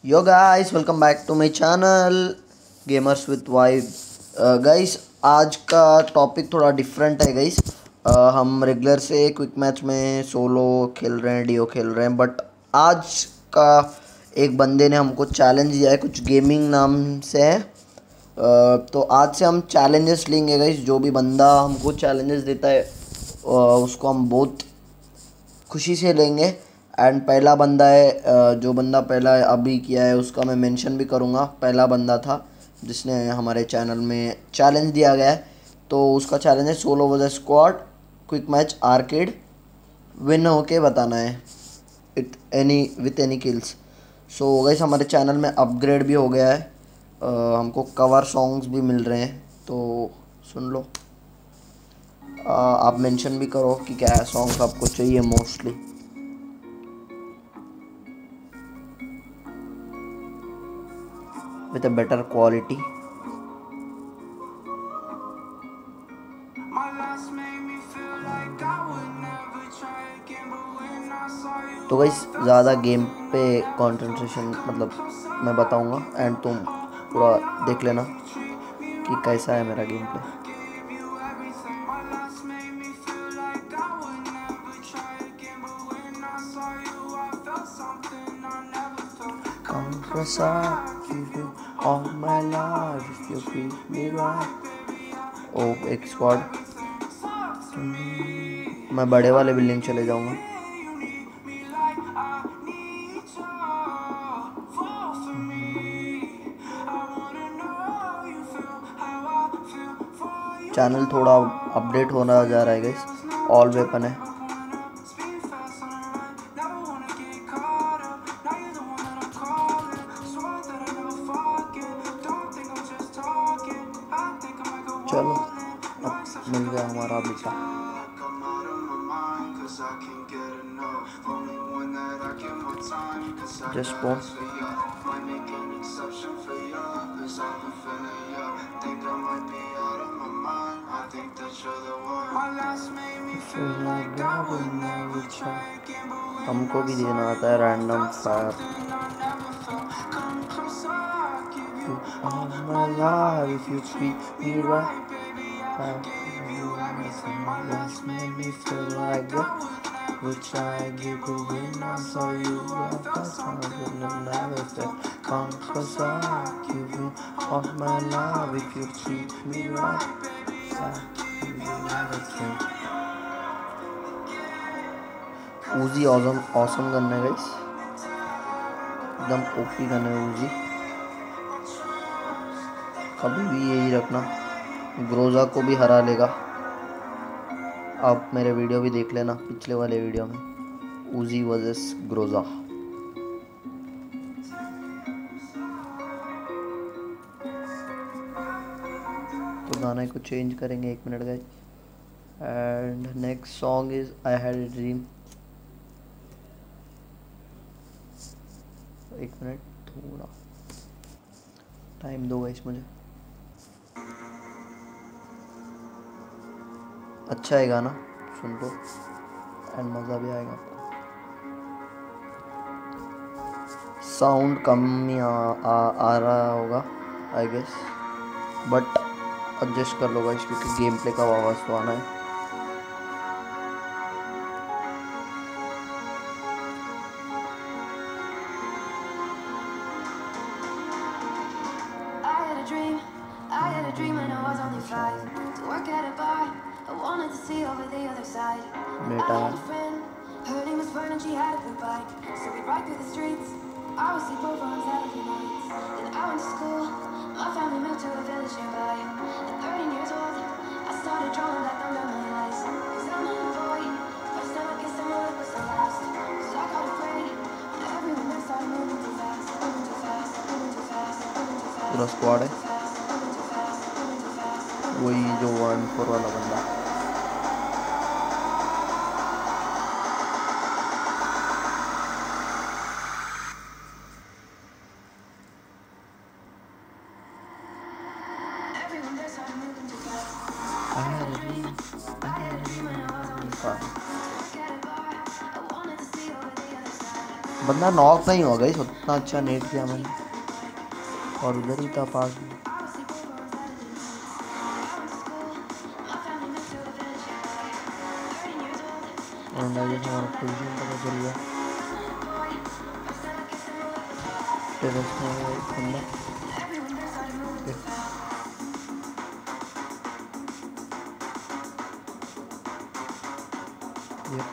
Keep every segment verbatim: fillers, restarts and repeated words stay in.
Yo guys, welcome back to my channel gamers with vibe. Guys, आज का topic थोड़ा different है guys. uh, हम रेगुलर से क्विक मैच में सोलो खेल रहे हैं, डियो खेल रहे हैं, बट आज का एक बंदे ने हमको चैलेंज दिया है, कुछ गेमिंग नाम से है। uh, तो आज से हम चैलेंजेस लेंगे गाइस। जो भी बंदा हमको चैलेंजेस देता है uh, उसको हम बहुत खुशी से लेंगे। एंड पहला बंदा है, जो बंदा पहला अभी किया है उसका मैं मेंशन भी करूँगा। पहला बंदा था जिसने हमारे चैनल में चैलेंज दिया गया है, तो उसका चैलेंज है solo versus squad quick match arcade, win होके बताना है it any with any kills. So guys, हमारे चैनल में अपग्रेड भी हो गया है, uh, हमको कवर सॉन्ग्स भी मिल रहे हैं, तो सुन लो। uh, आप मेंशन भी करो कि क्या सॉन्ग्स आपको चाहिए mostly. with a better quality. तो गाइस, ज़्यादा गेम पे कंसंट्रेशन मतलब मैं बताऊंगा एंड तुम पूरा देख लेना कि कैसा है मेरा game play. All my life if you treat me right. ओ एक स्क्वाड, मैं बड़े वाले बिल्डिंग चले जाऊंगा। चैनल थोड़ा अपडेट होना जा रहा है गाइस। ऑल वेपन है। चलो, अब मिल गया हमारा बेटा। Just pause. हमको भी देना आता है random fire. All my life if you treat me right, just made me feel like that, which I give a win. I saw you love us, I will never fail. Come close, I give you all my love if you treat me right, I will never fail. Uzi awesome awesome gun है guys, एकदम OP gun है Uzi। कभी भी यही रखना, Groza को भी हरा लेगा। आप मेरे वीडियो भी देख लेना, पिछले वाले वीडियो में Uzi वर्सेस ग्रोजा। तो गाने को चेंज करेंगे एक minute guys. And next song is I had a dream. एक मिनट, थोड़ा टाइम दो गाइस मुझे। अच्छा है गाना, सुन लो एंड मज़ा भी आएगा आपको। साउंड कम ही आ, आ, आ रहा होगा आई गेस, बट एडजस्ट कर लो गाइस क्योंकि गेम प्ले का आवाज़ तो आना है। बेटा hurting was fun and she had a good bike, so we ride through the streets. I would sleep over on Saturday nights. Then I went to school, my family moved to a village nearby. At thirteen years old, I started drawing black on memory lights. Cause I'm a boy, first time I kissed a girl, it was the last. So I got afraid, everyone there started moving too fast, moving too fast, moving too fast, moving too fast. पूरा squad है, वही जो one four वाला बंदा। बंदा knock नहीं होगा इस उतना अच्छा नेट किया मैंने और उधर ही था पास में। और गाइस हमारा पोजीशन पता चल गया। टेरेस में है एक बंदा। ये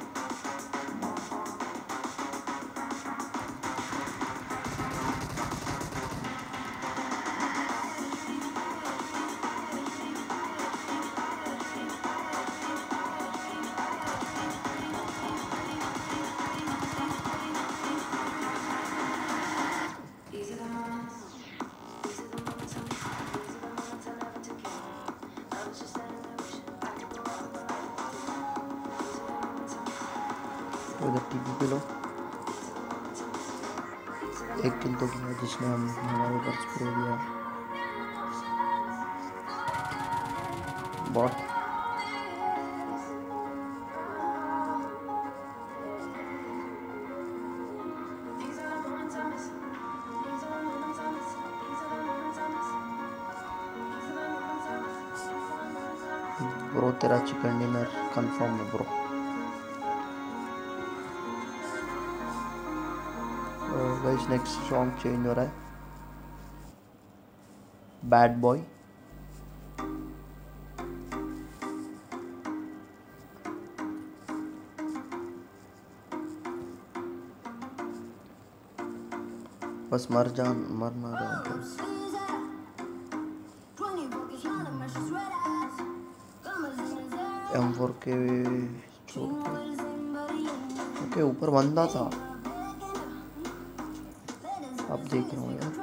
तो इधर टीपी पे लो। एक किल तो किया जिसने हम हमारे ऊपर स्प्रे दिया। बॉट ब्रो तेरा चिकन डिनर कंफर्म है bro. Guys next song change हो रहा है। Bad boy. बस मर जान मर ना जाओ। एम फोर के छोड़ के ओके ऊपर बंदा था। अब देख रहा हूँ यार।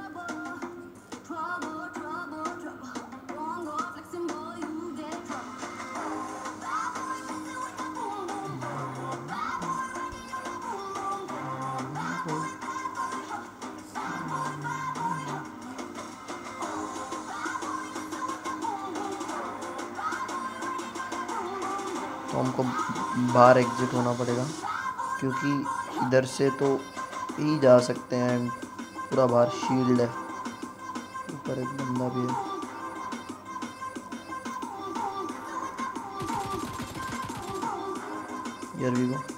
तो हमको बाहर एग्जिट होना पड़ेगा क्योंकि इधर से तो ही जा सकते हैं। पूरा बाहर शील्ड है। ऊपर एक बंदा भी है। Here we go.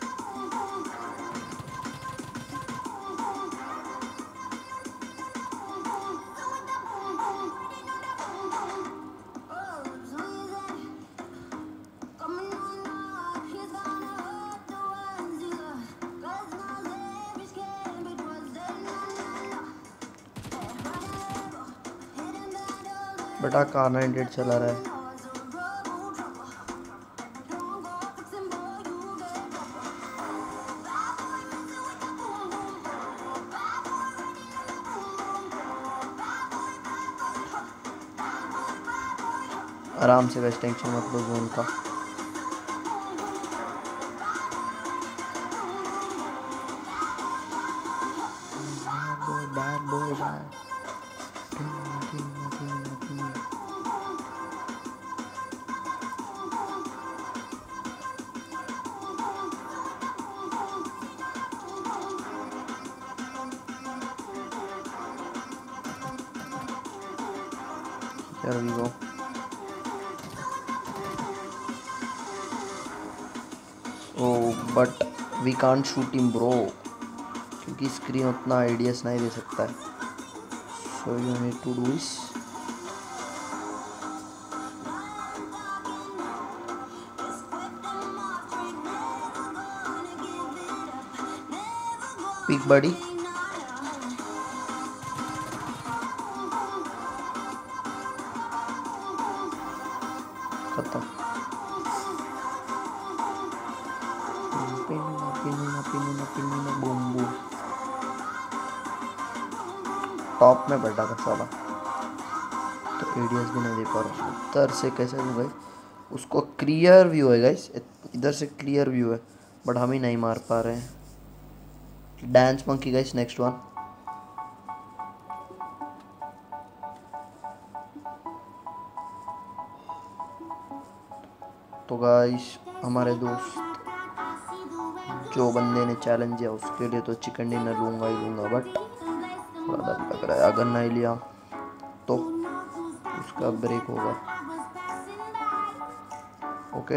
बेटा कार नाइनटी एट चला रहा है। आराम से बस टेंशन मत लो जोन का। Bad boy bad Here we go. Oh, but we can't shoot him, bro. क्योंकि स्क्रीन उतना आइडियस नहीं दे सकता है। So you need to do is pick buddy. खत्म। टॉप में बैठा था साला तो एडीएस भी नहीं दे पा रहा। उधर से कैसे दूँ भाई? उसको क्लियर व्यू है गाइस। इधर से क्लियर व्यू है बट हम ही नहीं मार पा रहे हैं। Dance monkey guys next one. तो गाइस हमारे दोस्त जो बंदे ने चैलेंज किया उसके लिए तो चिकन डिनर लूँगा ही लूँगा, बट थोड़ा डर लग रहा है, अगर नहीं लिया तो उसका ब्रेक होगा। ओके,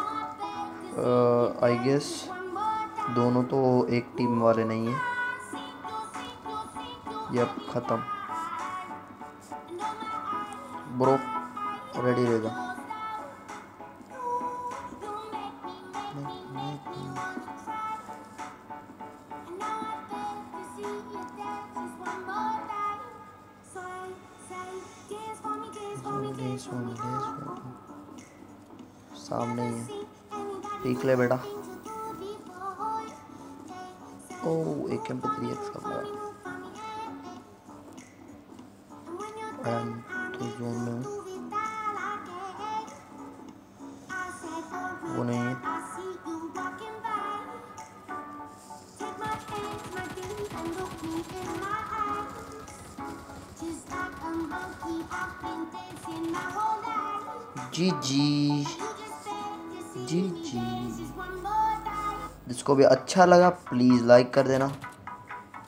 आई गेस दोनों तो एक टीम वाले नहीं हैं। यप, ख़त्म ब्रो, रेडी रहेगा। सामने ही है, देख ले बेटा। ओ एक एम पे थ्री एक्स का पाया। तो जोन में हूँ, वो नहीं है। जी जी जी जी, जिसको भी अच्छा लगा प्लीज़ लाइक कर देना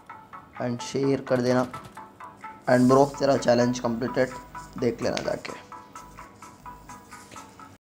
एंड शेयर कर देना। एंड ब्रो तेरा चैलेंज कंप्लीटेड, देख लेना जाके।